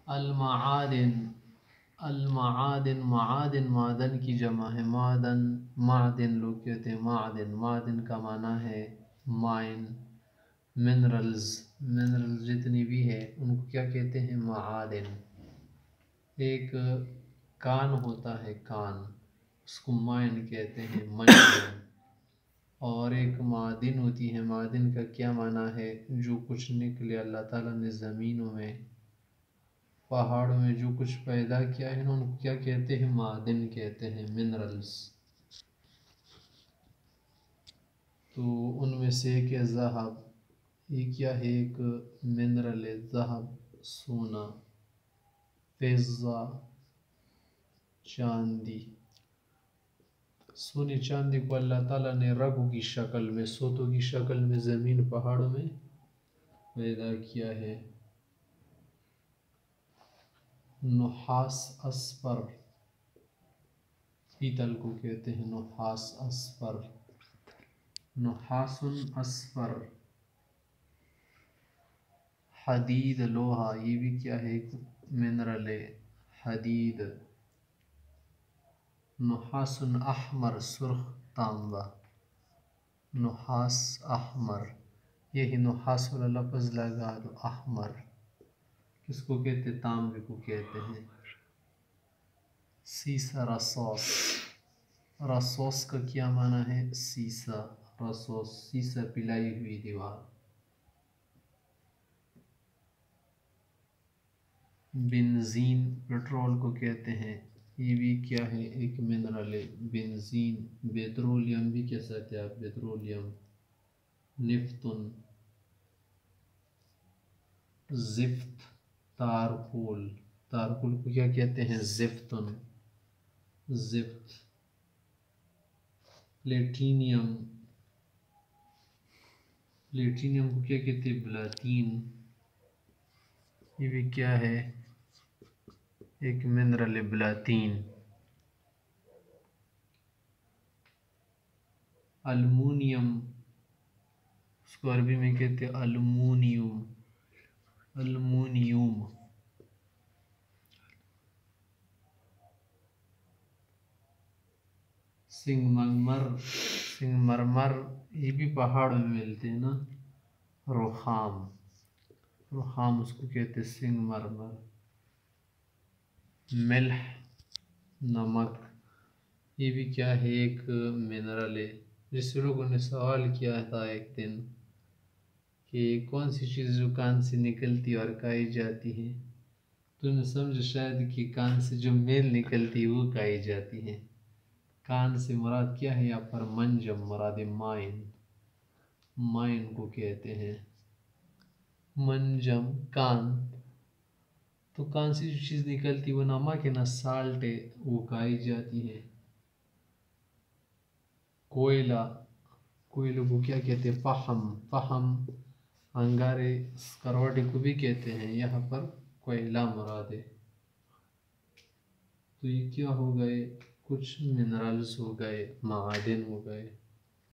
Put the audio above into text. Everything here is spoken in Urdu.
المعادن، المعادن، معادن معدن کی جمع ہے، معدن، معدن لوگ کہتے ہیں معدن، معدن کا معنی ہے مائن، منرلز، منرلز جتنی بھی ہے ان کو کیا کہتے ہیں؟ معادن۔ ایک کان ہوتا ہے، کان، اس کو مائن کہتے ہیں، منجم۔ اور ایک معدن ہوتی ہے، معدن کا کیا معنی ہے؟ جو کچھ نکلے اللہ تعالیٰ نے زمینوں میں، پہاڑوں میں جو کچھ پیدا کیا ہے ان کو کیا کہتے ہیں؟ معدن کہتے ہیں، منرلز۔ تو ان میں سے ایک ہے ذہب، یہ کیا ہے؟ ایک منرل ہے، ذہب، سونا، فضہ، چاندی۔ سونے چاندی کو اللہ تعالیٰ نے رگوں کی شکل میں، سوتوں کی شکل میں زمین پہاڑوں میں پیدا کیا ہے۔ نحاس اصفر، پیتل کو کہتے ہیں نحاس اصفر، نحاس اصفر۔ حدید، لوہا، یہ بھی کیا ہے؟ ایک منرل ہے، حدید۔ نحاس احمر، سرخ تانبا، نحاس احمر، یہی نحاس والا لفظ لگا دو، احمر کس کو کہتے؟ تانبے کو کہتے ہیں۔ سیسہ، رصاص، رصاص کا کیا معنی ہے؟ سیسہ، رصاص، سیسہ پلائی ہوئی دیوار۔ بنزین، پیٹرول کو کہتے ہیں، یہ بھی کیا ہے؟ ایک منرل ہے، بنزین۔ پیٹرولیم بھی کہہ سکتے ہیں آپ، پیٹرولیم۔ نفتن، زفت، تارکول، تارکول کو کیا کہتے ہیں؟ زفتن، زفت۔ پلیٹینیم، پلیٹینیم کو کیا کہتے ہیں؟ پلاٹین، یہ بھی کیا ہے؟ ایک منرل بلاطین۔ المونیم، اس کو عربی میں کہتے ہیں المونیوم، المونیوم۔ سنگ مرمر، سنگ مرمر یہ بھی پہاڑوں میں ملتے ہیں نا۔ رخام، رخام اس کو کہتے ہیں سنگ مرمر۔ ملح، نمک، یہ بھی کیا ہے؟ ایک منرل ہے۔ جس لوگوں نے سوال کیا تھا ایک دن کہ کون سی چیز جو کان سے نکلتی اور کھائی جاتی ہے، تو نے سمجھا شاید کہ کان سے جو میل نکلتی ہے وہ کھائی جاتی ہے۔ کان سے مراد کیا ہے یہاں پر؟ منجم مراد، مائن، مائن کو کہتے ہیں منجم، کان۔ تو کان سے جو چیز نکلتی وہ نمک ہے نا، سالٹ ہے، وہ کھائی جاتی ہے۔ کوئلہ، کوئلے کو کیا کہتے ہیں؟ فحم، فحم، انگارے، کروٹے کو بھی کہتے ہیں، یہاں پر کوئلہ مراد ہے۔ تو یہ کیا ہو گئے؟ کچھ منرلز ہو گئے، معادن ہو گئے۔